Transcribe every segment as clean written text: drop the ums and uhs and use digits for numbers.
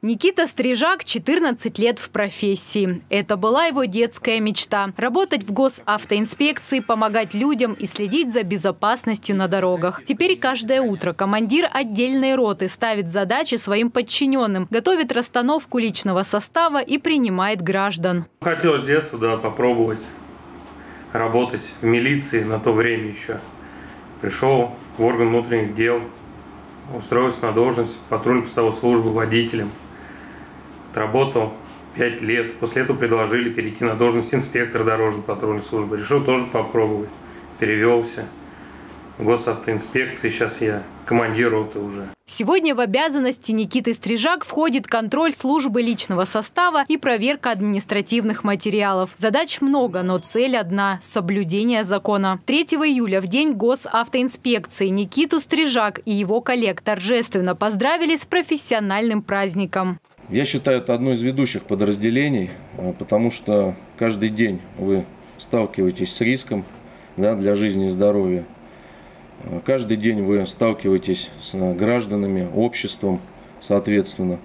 Никита Стрижак 14 лет в профессии. Это была его детская мечта – работать в госавтоинспекции, помогать людям и следить за безопасностью на дорогах. Теперь каждое утро командир отдельной роты ставит задачи своим подчиненным, готовит расстановку личного состава и принимает граждан. Хотелось с детства попробовать работать в милиции на то время еще. Пришел в орган внутренних дел, устроился на должность патрульно-постовой службы водителем. Работал 5 лет. После этого предложили перейти на должность инспектора дорожно-патрульной службы. Решил тоже попробовать. Перевелся в госавтоинспекции. Сейчас я командир роты уже. Сегодня в обязанности Никиты Стрижак входит контроль службы личного состава и проверка административных материалов. Задач много, но цель одна – соблюдение закона. 3 июля, в день госавтоинспекции, Никиту Стрижак и его коллег торжественно поздравили с профессиональным праздником. Я считаю, это одно из ведущих подразделений, потому что каждый день вы сталкиваетесь с риском для жизни и здоровья. Каждый день вы сталкиваетесь с гражданами, обществом, соответственно.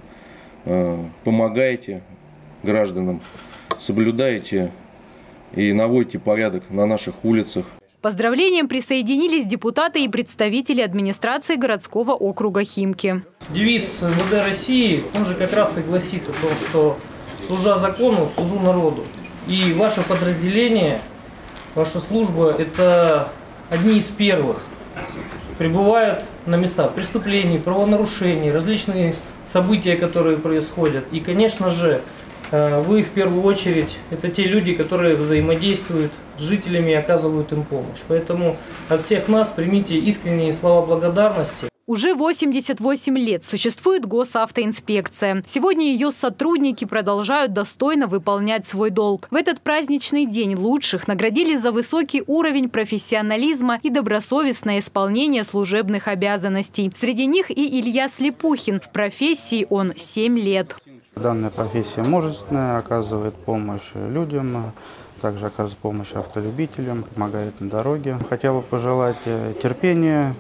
Помогаете гражданам, соблюдаете и наводите порядок на наших улицах. К поздравлениям присоединились депутаты и представители администрации городского округа Химки. Девиз МВД России, он же как раз и гласит о том, что служа закону, служу народу. И ваше подразделение, ваша служба – это одни из первых. Прибывают на места преступлений, правонарушений, различные события, которые происходят. И, конечно же, вы в первую очередь это те люди, которые взаимодействуют с жителями и оказывают им помощь. Поэтому от всех нас примите искренние слова благодарности. Уже 88 лет существует госавтоинспекция. Сегодня ее сотрудники продолжают достойно выполнять свой долг. В этот праздничный день лучших наградили за высокий уровень профессионализма и добросовестное исполнение служебных обязанностей. Среди них и Илья Слепухин. В профессии он 7 лет. Данная профессия мужественная, оказывает помощь людям, также оказывает помощь автолюбителям, помогает на дороге. Хотел бы пожелать терпения,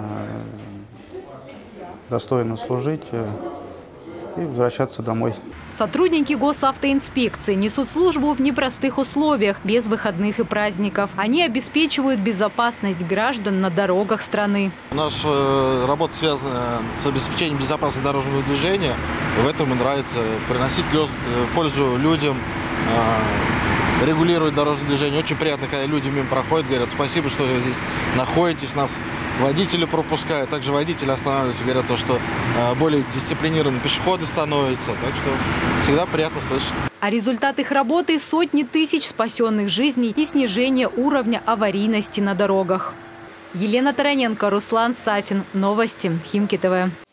достойно служить и возвращаться домой. Сотрудники госавтоинспекции несут службу в непростых условиях, без выходных и праздников. Они обеспечивают безопасность граждан на дорогах страны. Наша работа связана с обеспечением безопасности дорожного движения. В этом и нравится приносить пользу людям, регулировать дорожное движение. Очень приятно, когда люди мимо проходят, говорят: спасибо, что вы здесь находитесь, нас водители пропускают. Также водители останавливаются, говорят, что более дисциплинированные пешеходы становятся. Так что всегда приятно слышать. А результат их работы – сотни тысяч спасенных жизней и снижение уровня аварийности на дорогах. Елена Тараненко, Руслан Сафин. Новости. Химки ТВ.